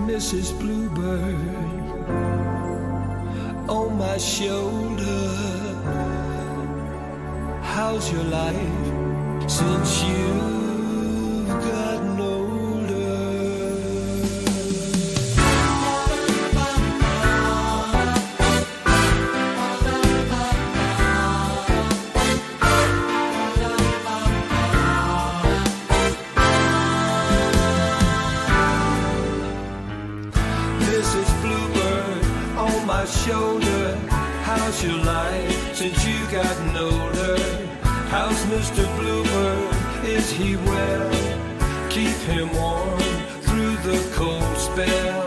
Mrs. Bluebird on my shoulder. How's your life since you've gotten older? Mrs. Bluebird on my shoulder. How's your life since you've gotten older? How's Mr. Bluebird? Is he well? Keep him warm through the cold spell.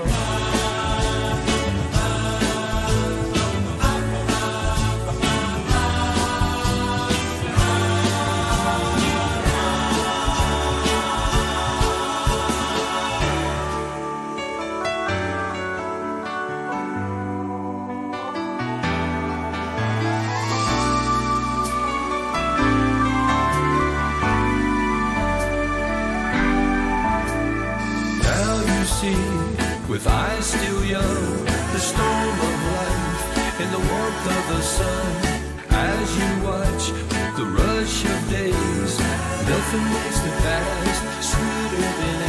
With eyes still young, the storm of life in the warmth of the sun. As you watch the rush of days, nothing makes the past sweeter than